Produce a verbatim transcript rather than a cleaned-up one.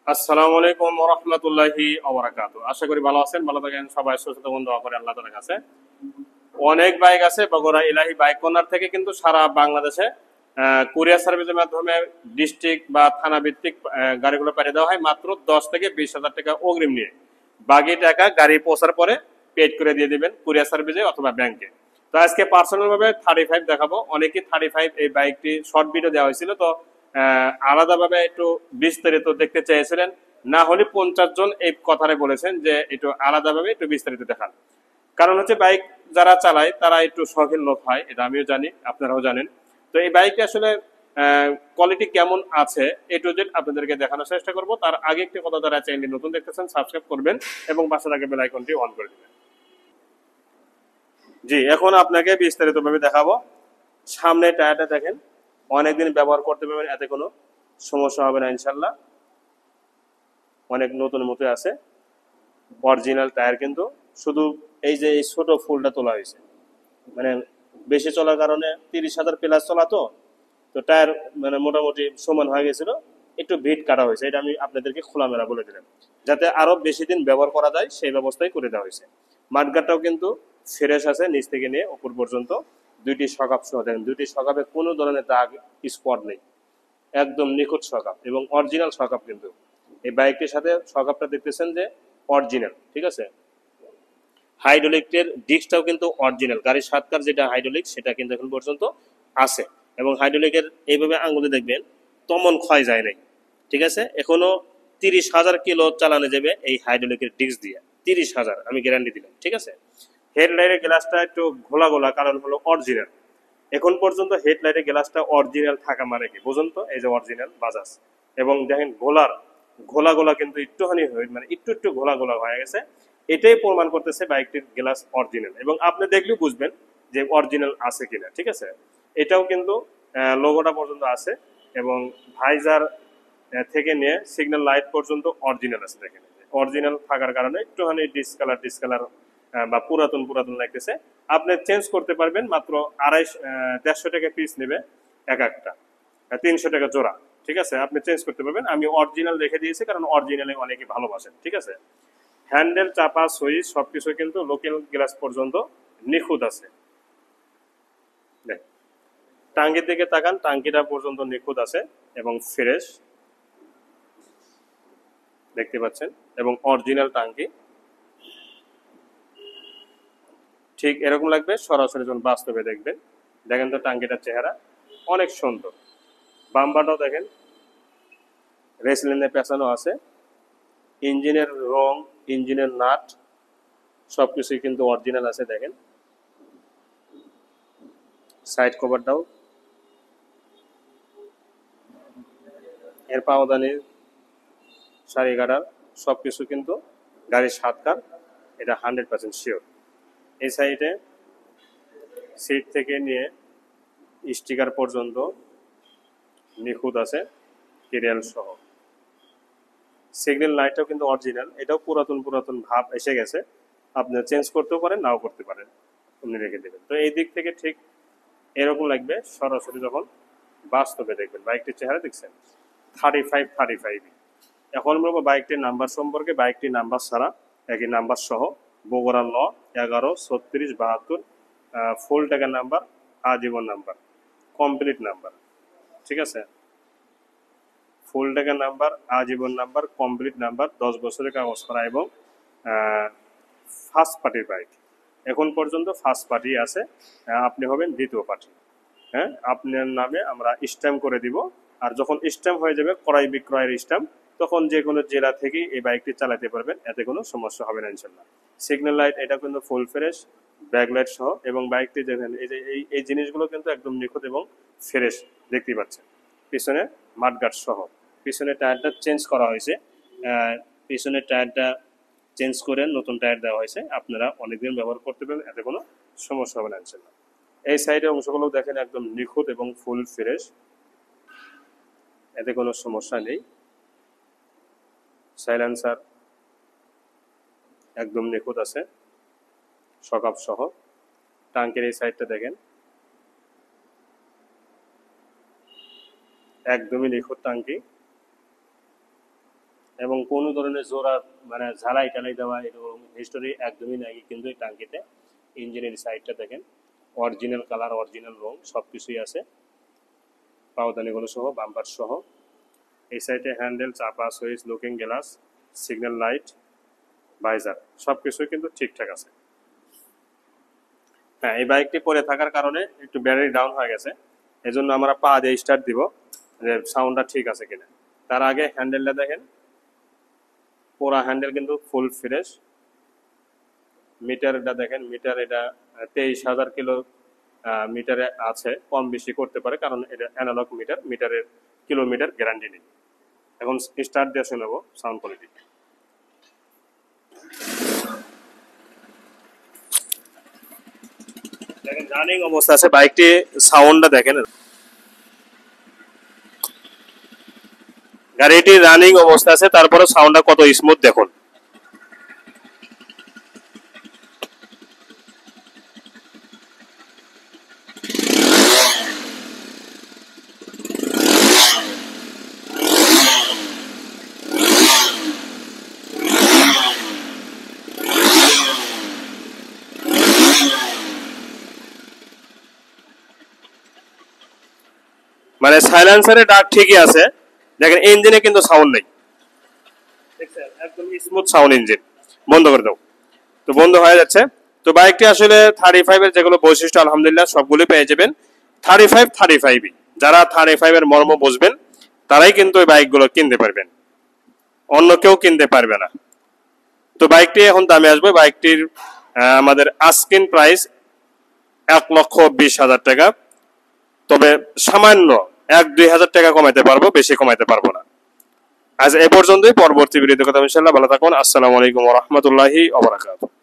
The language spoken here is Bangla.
আসসালামু আলাইকুম ওয়া রাহমাতুল্লাহি ওয়া বারাকাতুহু। আশা করি ভালো আছেন, ভালো থাকেন সবাই, সুস্থ থাকুন, দোয়া করে আল্লাহ তাআলার কাছে। অনেক বাইক আছে বগুড়া ইলাহি বাইক কর্নার থেকে কিন্তু সারা বাংলাদেশে কুরিয়ার সার্ভিসের মাধ্যমে ডিস্ট্রিক্ট বা থানা ভিত্তিক আহ, গাড়িগুলো পাঠিয়ে দেওয়া হয় মাত্র দশ থেকে বিশ হাজার টাকা অগ্রিম নিয়ে। বাকি টাকা গাড়ি পৌঁছার পরে পেড করে দিয়ে দিবেন কুরিয়ার সার্ভিসে অথবা ব্যাংকে। তো আজকে পার্সোনাল ভাবে থার্টি ফাইভ দেখাবো। অনেকে থার্টি ফাইভ এই বাইকটি শর্ট ভিডিও দেওয়া হয়েছিল, তো আহ, আলাদাভাবে একটু বিস্তারিত দেখতে চেয়েছিলেন। না হলে পঞ্চাশ জন এই কথাটা বলেছেন যে একটু আলাদাভাবে একটু বিস্তারিত দেখান। কারণ হচ্ছে বাইক যারা চালায় তারা একটু শখের লোক হয়, এটা আমিও জানি, আপনারাও জানেন। তো এই বাইকটা আসলে কোয়ালিটি কেমন আছে এ টু জেড আপনাদেরকে দেখানোর চেষ্টা করব। তার আগে একটি কথা, যারা চ্যানেলটি নতুন দেখতেছেন সাবস্ক্রাইব করবেন এবং পাশে থাকা বেল আইকনটি অন করে দিবেন। জি, এখন আপনাকে বিস্তারিতভাবে দেখাবো। সামনে টায়ারটা দেখেন, অনেকদিন ব্যবহার করতে পারবেন, এতে কোনো সমস্যা হবে না ইনশাল্লাহ। অনেক নতুন মতো আছে, অরিজিনাল টায়ার কিন্তু। শুধু এই যে এই ছোট ফুলটা তোলা হয়েছে, মানে বেশি চলার কারণে তিরিশ হাজার প্লাস চলা, তো তো টায়ার মানে মোটামুটি সমান হয়ে গেছিল, একটু ভিট কাটা হয়েছে। এটা আমি আপনাদেরকে খোলামেলা বলে দিলাম, যাতে আরো বেশি দিন ব্যবহার করা যায় সেই ব্যবস্থাই করে দেওয়া হয়েছে। মাঠগাটটাও কিন্তু ফ্রেশ আছে, নিচ থেকে নিয়ে উপর পর্যন্ত। দুইটি সকাপ সহ দেখেন, দুইটি সকাপে কোনো ধরনের দাগ স্পট নেই, একদম নিখুঁত সকাপ এবং অরিজিনাল সকাপ কিন্তু। এই বাইকটির সাথে সকাপটা দেখতেছেন যে অরিজিনাল, ঠিক আছে। হাইড্রোলিকের ডিস্কটাও কিন্তু অরিজিনাল, গাড়ির সাতকার যেটা হাইড্রোলিক সেটা কিন্তু এখন পর্যন্ত আছে। এবং হাইড্রোলিকের এইভাবে আঙুলে দেখবেন তেমন ক্ষয় যায় নাই, ঠিক আছে। এখনো তিরিশ হাজার কিলো চালানো যাবে এই হাইড্রোলিকের ডিস্ক দিয়ে, তিরিশ হাজার আমি গ্যারান্টি দিলাম, ঠিক আছে। হেডলাইটের গ্লাসটা একটু ঘোলা গোলা, কারণ হলো অরিজিনাল। এখন পর্যন্ত হেডলাইটের গ্লাসটা অরিজিনাল থাকা মানে কি বুঝুন তো, এই যে অরিজিনাল বাজাজ। এবং দেখেন গোলার ঘোলা গোলা কিন্তু একটুখানি মানে একটু একটু ঘোলা গোলা হয়ে গেছে। এটাই প্রমাণ করতেছে বাইকটির গ্লাস অরিজিনাল, এবং আপনি দেখলেও বুঝবেন যে অরিজিনাল আছে কিনা, ঠিক আছে। এটাও কিন্তু লোগোটা পর্যন্ত আছে, এবং ভাইজার থেকে নিয়ে সিগন্যাল লাইট পর্যন্ত অরিজিনাল আছে। দেখেন অরিজিনাল থাকার কারণে একটুখানি ডিসকালার ডিসকালার বা পুরাতন পুরাতন লাগতেছে। আপনি চেঞ্জ করতে পারবেন, মাত্র আড়াইশ দেড়শো টাকা পিস নেবে এক একটা, তিনশো টাকা জোড়া, ঠিক আছে। আপনি চেঞ্জ করতে পারবেন, আমি অরিজিনাল রেখে দিয়েছি কারণ অরিজিনালে অনেকে ভালোবাসেন, ঠিক আছে। হ্যান্ডেল, চাপা, সুইচ সবকিছু কিন্তু লোকাল গ্লাস পর্যন্ত নিখুঁত আছে। টাঙ্কির দিকে তাকান, টাঙ্কিটা পর্যন্ত নিখুঁত আছে এবং ফ্রেশ দেখতে পাচ্ছেন, এবং অরিজিনাল টাঙ্কি। ঠিক এরকম লাগবে সরাসরি যখন বাস্তবে দেখবেন। দেখেন তো টাঙ্কিটার চেহারা অনেক সুন্দর। বাম্পারটাও দেখেন রেসলিনে পেঁচানো আছে। ইঞ্জিনের রং, ইঞ্জিনের নাট সবকিছুই কিন্তু অরিজিনাল আছে। দেখেন সাইড কভারটাও, এর পাওদানি, সারি গার্ডার সবকিছু কিন্তু গাড়ির সাতকার, এটা হান্ড্রেড পার্সেন্ট শিওর। এই সাইডে সিট থেকে নিয়ে স্টিকার পর্যন্ত নিখুঁত আছে, কেরিয়াল সহ। সিগন্যাল লাইটটাও কিন্তু অরিজিনাল, এটাও পুরাতন পুরাতন ভাব এসে গেছে। আপনি চেঞ্জ করতেও পারেন, নাও করতে পারেন, আপনি রেখে দেবেন। তো এই দিক থেকে ঠিক এরকম লাগবে সরাসরি যখন বাস্তবে দেখবেন। বাইকটির চেহারা দেখছেন থার্টি ফাইভ থার্টি ফাইভ। এখন বলবো বাইকটির নাম্বার সম্পর্কে। বাইকটির নাম্বার ছাড়া একই নাম্বার সহ বগুড়া ল এগারো ছত্রিশ বাহাত্তর, ফুল টাকার নাম্বার, আজীবন নাম্বার, কমপ্লিট নাম্বার, ঠিক আছে। ফুল টাকার নাম্বার, আজীবন নাম্বার, কমপ্লিট নাম্বার, দশ বছরের কাগজ করা, এবং ফার্স্ট পার্টির বাইক। এখন পর্যন্ত ফার্স্ট পার্টি আছে, আপনি হবেন দ্বিতীয় পার্টি। হ্যাঁ, আপনার নামে আমরা স্ট্যাম্প করে দিব। আর যখন স্ট্যাম্প হয়ে যাবে ক্রয় বিক্রয়ের স্ট্যাম্প, তখন যে কোনো জেলা থেকে এই বাইকটি চালাতে পারবেন, এতে কোনো সমস্যা হবে না ইনশাল্লাহ। সিগন্যাল লাইট এটা কিন্তু ফুল ফ্রেশ, ব্যাকলাইট সহ, এবং বাইকটি দেখেন এই যে এই এই জিনিসগুলো কিন্তু একদম নিখুঁত এবং ফ্রেশ দেখতে পাচ্ছেন। পিছনে মাঠগার্ড সহ, পিছনে টায়ারটা চেঞ্জ করা হয়েছে, পিছনের টায়ারটা চেঞ্জ করে নতুন টায়ার দেওয়া হয়েছে। আপনারা অনেকদিন ব্যবহার করতে পারবেন, এতে কোনো সমস্যা হবে না ইনশাল্লাহ। এই সাইডের অংশগুলো দেখেন একদম নিখুঁত এবং ফুল ফ্রেশ, এতে কোনো সমস্যা নেই। সাইলেন্সার একদম নিখুঁত আছে সকাপ সহ। টাঙ্কের এই সাইডটা দেখেন একদমই নিখুঁত টাঙ্কি, এবং কোনো ধরনের জোড়া মানে ঝালাই টালাই দেওয়া এরকম হিস্টোরি একদমই নাই কিন্তু এই টাঙ্কিতে। ইঞ্জিনের সাইডটা দেখেন অরিজিনাল কালার, অরিজিনাল রং সব কিছুই আছে, পাওদানিগুলো সহ, বাম্পার সহ। এই সাইডে হ্যান্ডেল, চাপা, switch, looking glass, signal light, visor সব কিছুই কিন্তু ঠিকঠাক আছে। হ্যাঁ, এই বাইকটি পরে থাকার কারণে একটু ব্যাটারি ডাউন হয়ে গেছে, এজন্য আমরা পা দিয়ে স্টার্ট দিব যে সাউন্ডটা ঠিক আছে কিনা। তার আগে হ্যান্ডেলটা দেখেন, পুরা হ্যান্ডেল কিন্তু ফুল ফ্রেশ। মিটারটা দেখেন, মিটার এটা তেইশ হাজার কিলো মিটারে আছে, কম বেশি করতে পারে কারণ এটা অ্যানালগ মিটার, মিটারের কিলোমিটার গ্যারান্টি নেই। এখন স্টার্ট দিয়ে শোনাবো সাউন্ড কোয়ালিটি। দেখেন রানিং অবস্থা আছে বাইকটি, সাউন্ডটা দেখেন, গাড়িটি রানিং অবস্থা আছে, তারপরে সাউন্ডটা কত স্মুথ দেখুন। মানে সাইলেন্সারের ডাক ঠিকই আছে, দেখেন ইঞ্জিনে কিন্তু সাউন্ড নেই, দেখছেন একদম স্মুথ সাউন্ড ইঞ্জিন। বন্ধ করে দাও, তো বন্ধ হয়ে যাচ্ছে। তো বাইকটি আসলে থার্টি ফাইভ এর যেগুলো বৈশিষ্ট্য আলহামদুলিল্লাহ সবগুলো পেয়ে যাবেন। থার্টি ফাইভ থার্টি ফাইভই, যারা থার্টি ফাইভ এর মর্ম বুঝবেন তারাই কিন্তু ওই বাইকগুলো কিনতে পারবেন, অন্য কেউ কিনতে পারবে না। তো বাইকটি এখন দামে আসবে, বাইকটির আমাদের আস্কিন প্রাইস এক লক্ষ বিশ হাজার টাকা, তবে সামান্য এক দুই হাজার টাকা কমাইতে পারবো, বেশি কমাইতে পারবো না। আজ এ পর্যন্তই, পরবর্তী ভিডিওতে কথা ইনশাআল্লাহ। ভালো থাকুন, আসসালামু আলাইকুম ওয়া রাহমাতুল্লাহি ওয়া বারাকাতুহু।